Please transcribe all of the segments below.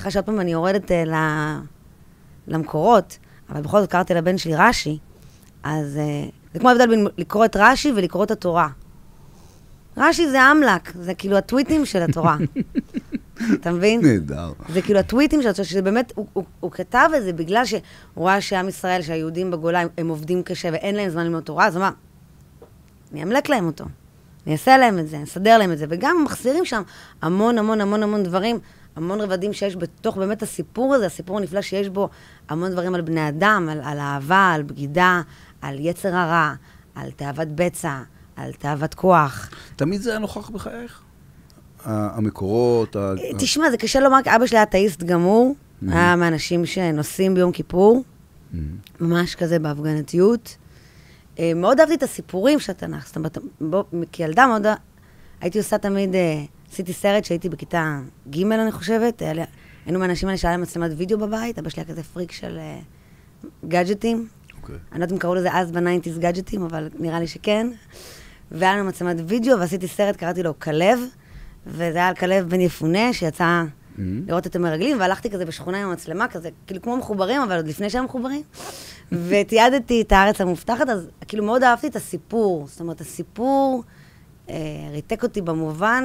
סליחה שעוד פעם אני יורדת למקורות, אבל בכל זאת קראתי לבן שלי רש"י, אז זה כמו ההבדל בין לקרוא את רש"י ולקרוא את התורה. רש"י זה אמלק, זה כאילו הטוויטים של התורה. אתה מבין? נהדר. זה כאילו הטוויטים של התורה, שזה באמת, הוא כתב את זה בגלל שהוא רואה שעם ישראל, שהיהודים בגולה, הם עובדים קשה ואין להם זמן ללמוד תורה, אז הוא אמר, אני אמלק להם אותו, אני אעשה להם את זה, אני אסדר להם את זה, וגם מחסירים שם המון המון המון המון דברים, המון רבדים שיש בתוך באמת הסיפור הזה, הסיפור הנפלא שיש בו המון דברים על בני אדם, על אהבה, על בגידה, על יצר הרע, על תאוות בצע, על תאוות כוח. תמיד זה היה נוכח בחייך? המקורות? תשמע, זה קשה לומר, כי אבא שלי היה אתאיסט גמור, היה מהאנשים שנוסעים ביום כיפור, ממש כזה בהפגנתיות. מאוד אהבתי את הסיפורים של התנ"ך, זאת אומרת, כילדה מאוד הייתי עושה תמיד, עשיתי סרט שהייתי בכיתה ג' אני חושבת, היינו מהאנשים האלה שהיה להם מצלמת וידאו בבית, אבא שלי היה כזה פריק של גאדג'טים. אני לא יודעת אם קראו לזה אז ב-90s גאדג'טים, אבל נראה לי שכן. והיה לנו מצלמת וידאו, ועשיתי סרט, קראתי לו כלב, וזה היה על כלב בן יפונה, שיצא לראות את המרגלים, והלכתי כזה בשכונה עם המצלמה, כזה, כאילו כמו מחוברים, אבל עוד לפני שהם מחוברים. ותיעדתי את הארץ המובטחת, אז כאילו מאוד אהבתי את הסיפור. זאת אומרת, הסיפור ריתק אותי במובן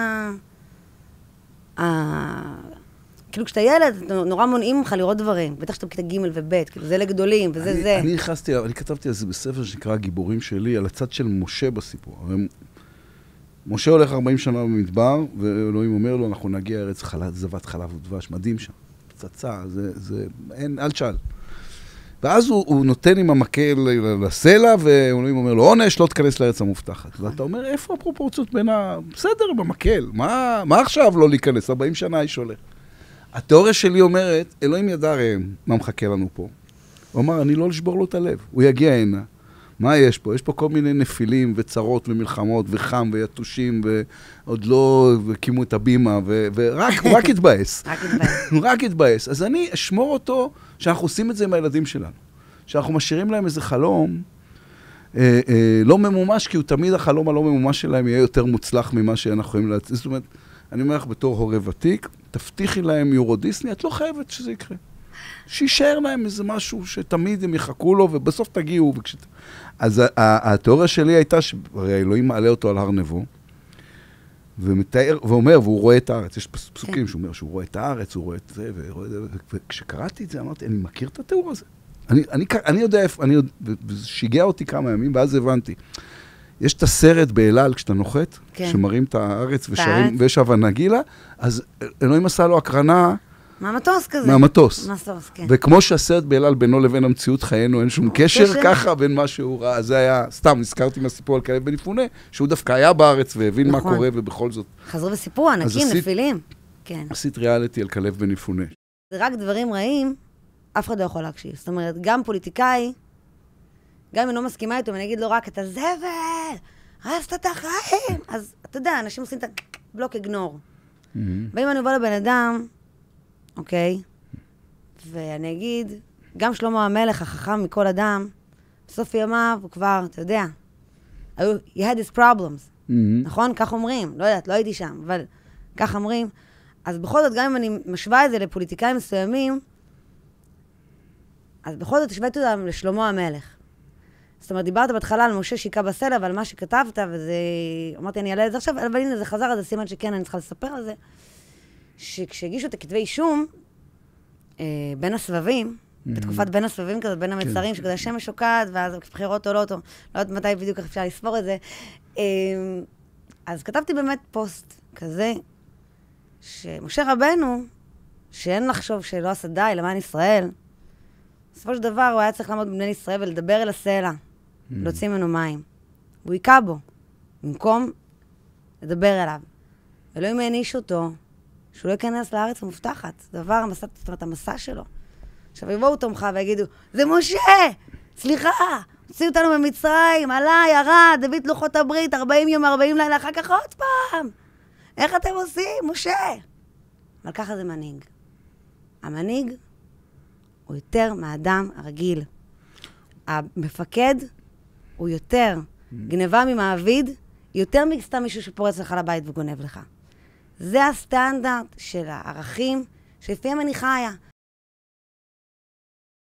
כאילו כשאתה ילד, נורא מונעים ממך לראות דברים. בטח שאתה בכיתה ג' וב', כאילו זה לגדולים, וזה זה. אני כתבתי על זה בספר שנקרא גיבורים שלי, על הצד של משה בסיפור. משה הולך 40 שנה במדבר, ואלוהים אומר לו, אנחנו נגיע ארץ זבת חלב ודבש, מדהים שם. פצצה, אין, אל תשאל. ואז הוא נותן עם המקל לסלע, ואלוהים אומר לו, עונש, לא תכנס לארץ המובטחת. ואתה אומר, איפה הפרופורציות בין בסדר, במקל, מה עכשיו לא להיכנס? 40 שנה איש הולך. התיאוריה שלי אומרת, אלוהים ידע מה מחכה לנו פה. הוא אמר, אני לא לשבור לו את הלב. הוא יגיע הנה. מה יש פה? יש פה כל מיני נפילים וצרות ומלחמות וחם ויתושים ועוד לא הקימו את הבימה הוא רק התבאס. הוא רק התבאס. אז אני אשמור אותו שאנחנו עושים את זה עם הילדים שלנו. שאנחנו משאירים להם איזה חלום לא ממומש, כי הוא תמיד החלום הלא ממומש שלהם יהיה יותר מוצלח ממה שאנחנו יכולים להציע. זאת אומרת, אני אומר לך בתור הורה ותיק, תבטיחי להם יורו דיסני, את לא חייבת שזה יקרה. שישאר להם איזה משהו שתמיד הם יחכו לו, ובסוף תגיעו. אז התיאוריה שלי הייתה שהרי אלוהים מעלה אותו על הר נבו, ואומר, והוא רואה את הארץ. יש פסוקים שהוא אומר שהוא רואה את הארץ, הוא רואה את זה, וכשקראתי את זה, אמרתי, אני מכיר את התיאור הזה. אני יודע איפה, וזה שיגע אותי כמה ימים, ואז הבנתי. יש את הסרט באלעל, כשאתה נוחת, שמראים את הארץ ושרים, ויש נגילה, אז אלוהים עשה לו הקרנה, מהמטוס כזה. מהמטוס. מהמטוס, כן. וכמו שהסרט באלעל בינו לבין המציאות חיינו, אין שום קשר ככה בין מה שהוא ראה. זה היה, סתם, נזכרתי מהסיפור על כלב בן יפונה, שהוא דווקא היה בארץ והבין מה קורה, ובכל זאת. חזרו וסיפרו, ענקים, נפילים. כן. עשית ריאליטי על כלב בן יפונה. זה רק דברים רעים, אף אחד לא יכול להקשיב. זאת אומרת, גם פוליטיקאי, גם אם אני לא מסכימה איתו, אני אגיד לו רק, אתה זבל, הרסת את החיים. אז אתה יודע, אנשים עושים את הבלוק איגנור. ואם אני בא לבן אדם, אוקיי? ואני אגיד, גם שלמה המלך, החכם מכל אדם, בסוף ימיו הוא כבר, אתה יודע, he had his problems, נכון? כך אומרים, לא יודעת, לא הייתי שם, אבל כך אומרים. אז בכל זאת, גם אם אני משווה את זה לפוליטיקאים מסוימים, אז בכל זאת השוויתי אותם לשלמה המלך. זאת אומרת, דיברת בהתחלה על משה שיקה בסלע, ועל מה שכתבת, וזה, אמרתי, אני אעלה את זה עכשיו, אבל הנה, זה חזר, אז זה סימן שכן, אני צריכה לספר על זה. שכשהגישו את הכתבי אישום, בין הסבבים, בתקופת בין הסבבים כזה, בין המצרים, שכזה השמש שוקעת, ואז בחירות עולות, לא יודעת מתי בדיוק אפשר לספור את זה. אז כתבתי באמת פוסט כזה, שמשה רבנו, שאין לחשוב שלא עשה די למען ישראל, בסופו של דבר הוא היה צריך לעמוד בבני ישראל ולדבר אל הסלע, להוציא ממנו מים. והוא עיקה בו, במקום לדבר אליו. אלוהים העניש אותו, שהוא לא ייכנס לארץ המובטחת. זה דבר, זאת אומרת, המסע שלו. עכשיו יבואו תומך ויגידו, זה משה! סליחה! הוציאו אותנו ממצרים, עלה, ירד, הביא את לוחות הברית, 40 יום, 40 לילה, אחר כך עוד פעם! איך אתם עושים? משה! אבל ככה זה מנהיג. המנהיג הוא יותר מהאדם הרגיל. המפקד הוא יותר גנבה ממעביד, יותר מסתם מישהו שפורץ לך לבית וגונב לך. זה הסטנדרט של הערכים שלפיהם אני חיה.